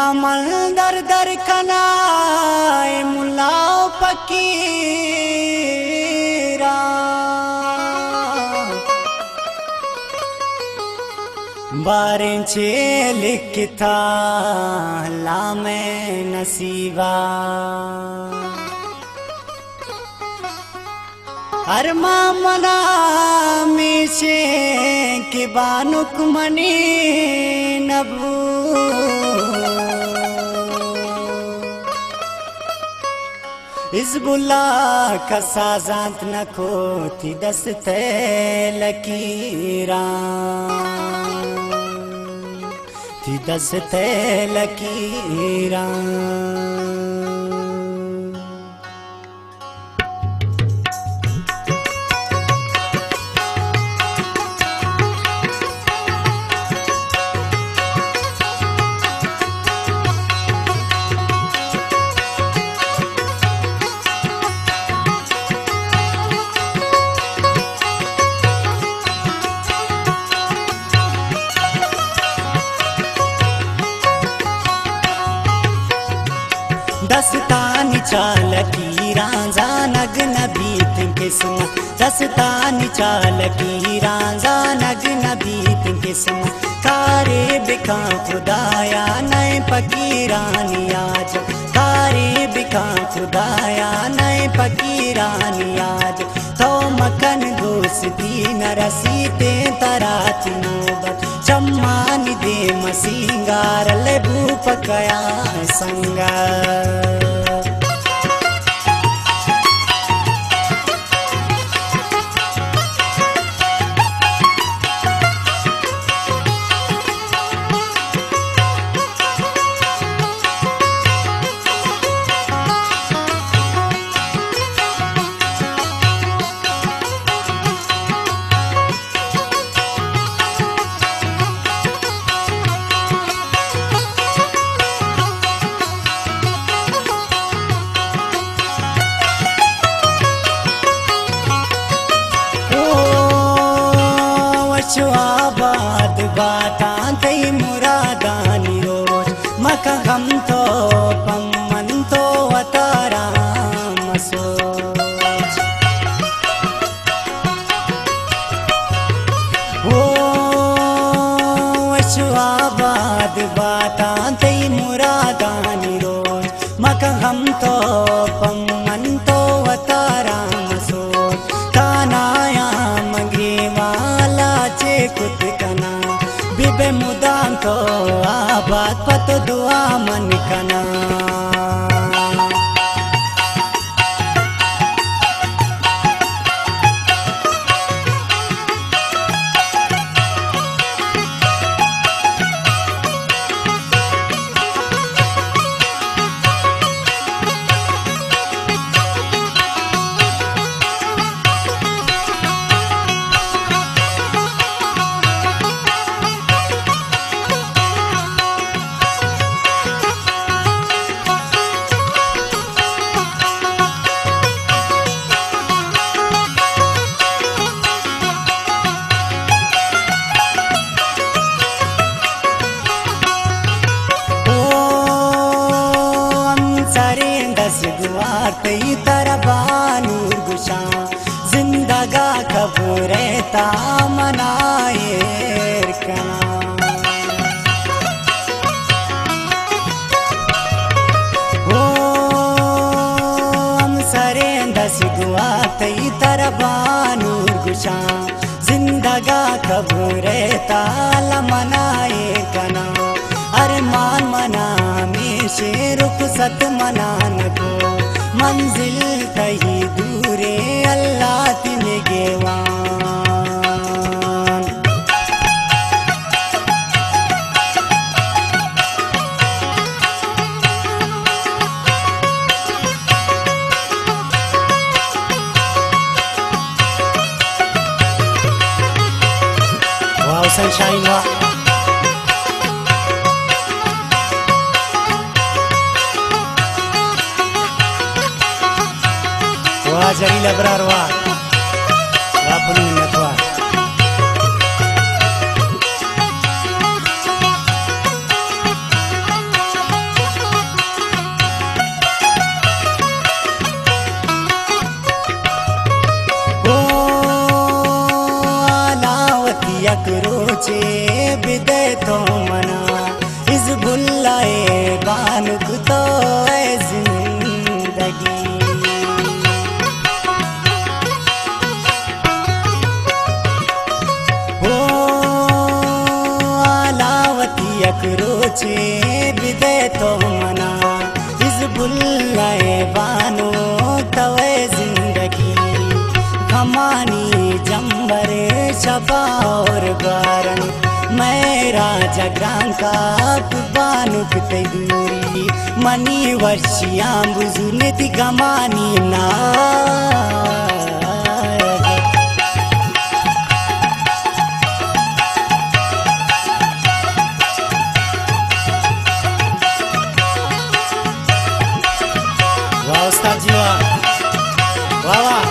जामल दर दर कनाए मुलाओ फकीरा बारें चे लिखता लामे नसीबा अरमा मना मिशे के बानुक मनी नबू हिज़्बुल्ला का साजात न खोती दस्ते लकीरा थी दस्ते लकीरा दस्तानी चालकी रांझा नग नबी किस्म दस्तानी चालकी रांझा नग नबी किस्म कारे बिका खुदाया नए फकीरानी आज कारे बिका खुदाया नए फकीरानी आज तो मकन दोस्ती न रसीते तराती नोबत चम्मानी दे मसिंगार ले भूप कया संगा आबाद बाता तई मुरादानी रोज मका हम तो पम्मन तो अतारा मसोज ओ आबाद बाता तई मुरादानी रोज मका हम तो पम्मन तो अतारा मसोज कानाया मंगे कुत कना बिबे मुदाम तो आबाद पत दुआ मन कना तई तरबानूर गुशा जिंदगा खबरे ता मनाए कना ओ हम सरे दस गुआ तई तरबानूर गुशा जिंदगा खबरे ता मनाए कना अरमान मना में से रुखसत मनान को मंजिल कहीं दूरे अल्लाह तिने गेवान वाओ सनशाइन वाह जलील अबरार वाह वापनी मिन्नत वाह जिंदगी हो आलावती अकरोचे विदय तो मना हिजबुल्लाह बानो तवे जिंदगी खमानी जंबरे शफा और गारन मेरा जगरां का बानुक दूरी मनी वर्षियां बुजुर्ग गमानी ना वाह उस्ताद जी वाह वाह वाह